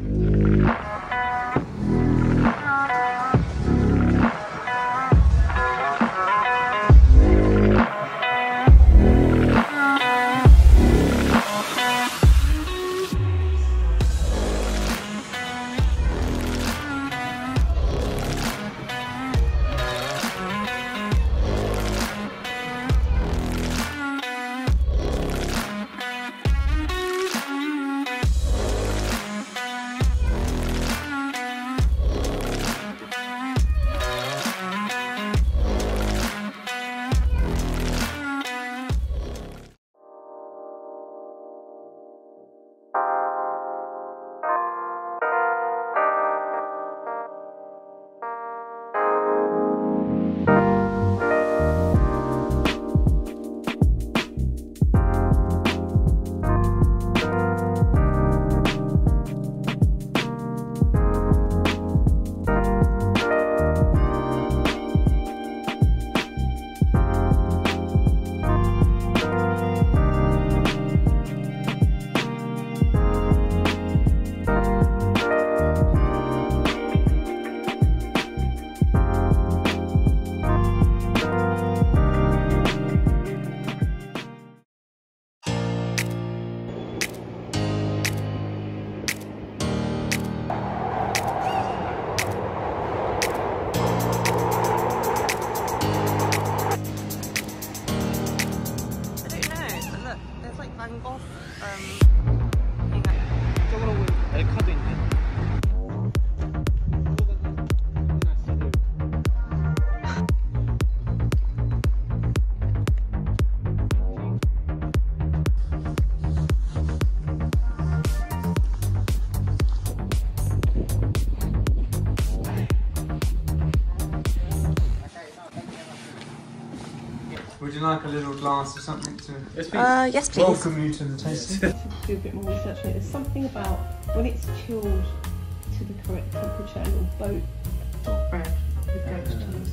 Would you like a little glass or something to yes, please. welcome you to the tasting? Do a bit more research on it. There's something about when it's chilled to the correct temperature, a little boat bread with goat's cheese.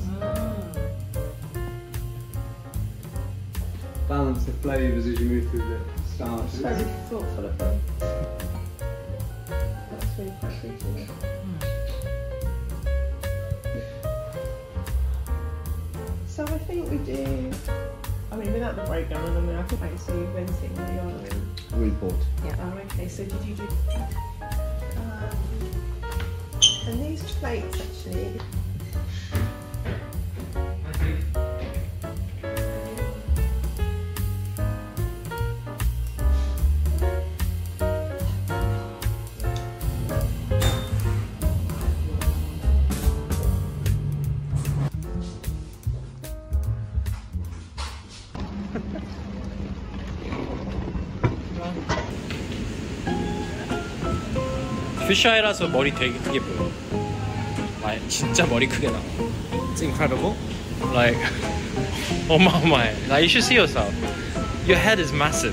Balance the flavours as you move through the starch. It's very thoughtful of them. That's really quite sweet, isn't it? So I think we do. I mean, without the breakdown, I mean, I think I can see you venting where you are. We bought. Yeah. Oh, okay. So did you do? And these plates actually. 퓨샤이라서 머리 되게 크게 보여. 진짜 머리 크게 나와. It's incredible. Like 어마어마해. Like you should see yourself. Your head is massive.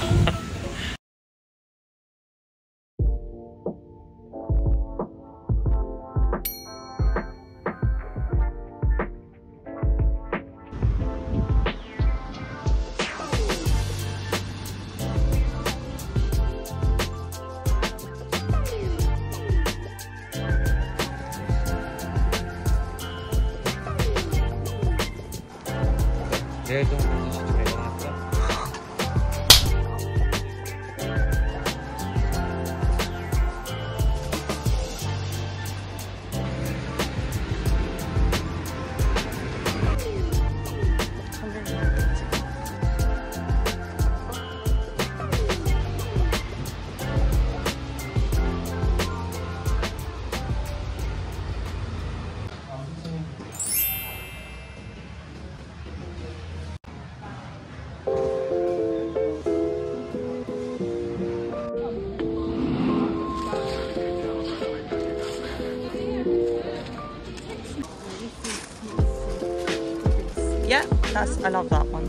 내일 좀 다시 퇴근할까? Yeah, I love that one.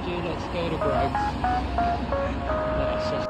let's go to Greg's. Let us just